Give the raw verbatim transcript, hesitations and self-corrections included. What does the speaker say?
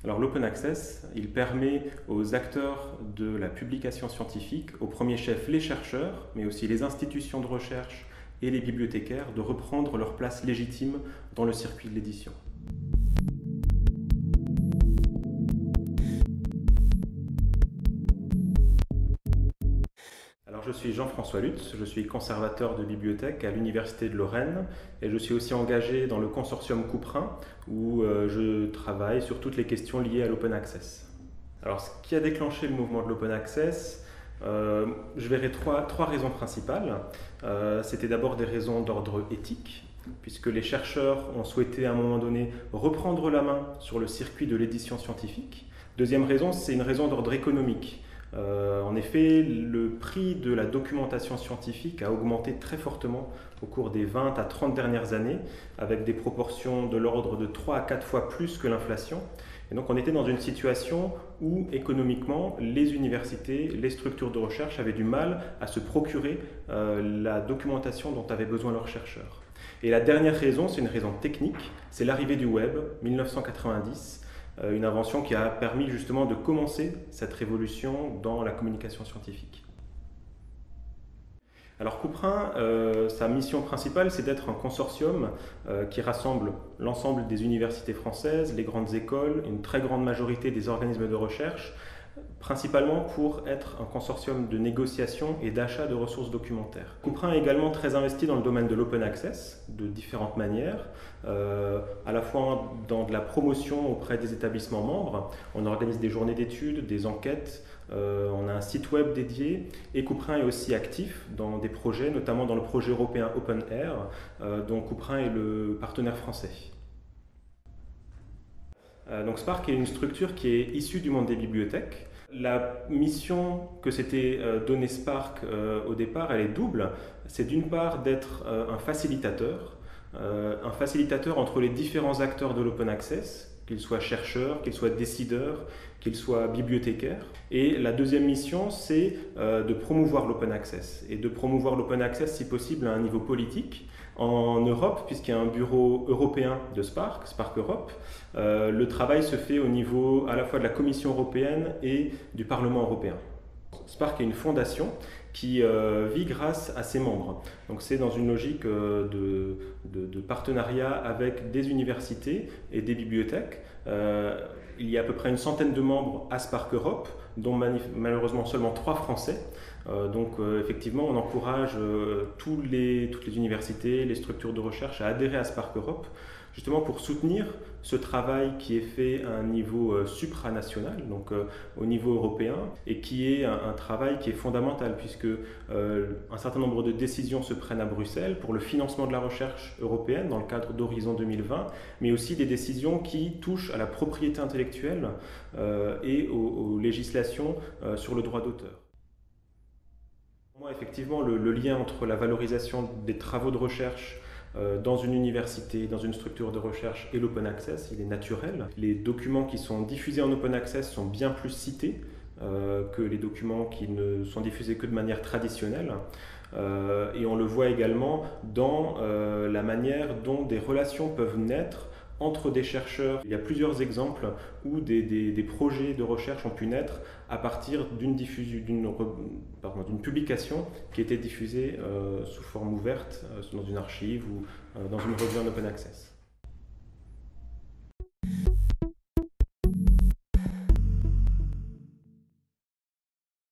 Alors l'open access, il permet aux acteurs de la publication scientifique, au premier chef les chercheurs, mais aussi les institutions de recherche et les bibliothécaires, de reprendre leur place légitime dans le circuit de l'édition. Alors, je suis Jean-François Lutz, je suis conservateur de bibliothèque à l'Université de Lorraine et je suis aussi engagé dans le consortium Couperin où euh, je travaille sur toutes les questions liées à l'open access. Alors, ce qui a déclenché le mouvement de l'open access, euh, je verrai trois, trois raisons principales. Euh, C'était d'abord des raisons d'ordre éthique, puisque les chercheurs ont souhaité à un moment donné reprendre la main sur le circuit de l'édition scientifique. Deuxième raison, c'est une raison d'ordre économique. Euh, en effet, le prix de la documentation scientifique a augmenté très fortement au cours des vingt à trente dernières années, avec des proportions de l'ordre de trois à quatre fois plus que l'inflation. Et donc on était dans une situation où économiquement, les universités, les structures de recherche avaient du mal à se procurer euh, la documentation dont avaient besoin leurs chercheurs. Et la dernière raison, c'est une raison technique, c'est l'arrivée du web, mille neuf cent quatre-vingt-dix, une invention qui a permis justement de commencer cette révolution dans la communication scientifique. Alors Couperin, euh, sa mission principale, c'est d'être un consortium euh, qui rassemble l'ensemble des universités françaises, les grandes écoles, une très grande majorité des organismes de recherche, principalement pour être un consortium de négociation et d'achat de ressources documentaires. Couperin est également très investi dans le domaine de l'open access, de différentes manières, euh, à la fois dans de la promotion auprès des établissements membres. On organise des journées d'études, des enquêtes, euh, on a un site web dédié, et Couperin est aussi actif dans des projets, notamment dans le projet européen Open Air, euh, dont Couperin est le partenaire français. Donc Spark est une structure qui est issue du monde des bibliothèques. La mission que s'était donnée Spark au départ, elle est double. C'est d'une part d'être un facilitateur, un facilitateur entre les différents acteurs de l'open access, qu'ils soient chercheurs, qu'ils soient décideurs, qu'ils soient bibliothécaires. Et la deuxième mission, c'est de promouvoir l'open access, et de promouvoir l'open access si possible à un niveau politique. En Europe, puisqu'il y a un bureau européen de Spark, Spark Europe, euh, le travail se fait au niveau à la fois de la Commission européenne et du Parlement européen. Spark est une fondation qui euh, vit grâce à ses membres. Donc c'est dans une logique euh, de, de, de partenariat avec des universités et des bibliothèques. Euh, il y a à peu près une centaine de membres à Spark Europe, dont malheureusement seulement trois Français. Euh, donc euh, effectivement, on encourage euh, tous les, toutes les universités, les structures de recherche à adhérer à Spark Europe, justement pour soutenir ce travail qui est fait à un niveau euh, supranational, donc euh, au niveau européen, et qui est un, un travail qui est fondamental, puisque euh, un certain nombre de décisions se prennent à Bruxelles pour le financement de la recherche européenne dans le cadre d'Horizon deux mille vingt, mais aussi des décisions qui touchent à la propriété intellectuelle euh, et aux, aux législations euh, sur le droit d'auteur. Pour moi, effectivement, le, le lien entre la valorisation des travaux de recherche euh, dans une université, dans une structure de recherche et l'open access, il est naturel. Les documents qui sont diffusés en open access sont bien plus cités euh, que les documents qui ne sont diffusés que de manière traditionnelle. Euh, et on le voit également dans euh, la manière dont des relations peuvent naître entre des chercheurs. Il y a plusieurs exemples où des, des, des projets de recherche ont pu naître à partir d'une d'une publication qui était diffusée euh, sous forme ouverte euh, dans une archive ou euh, dans une revue en open access.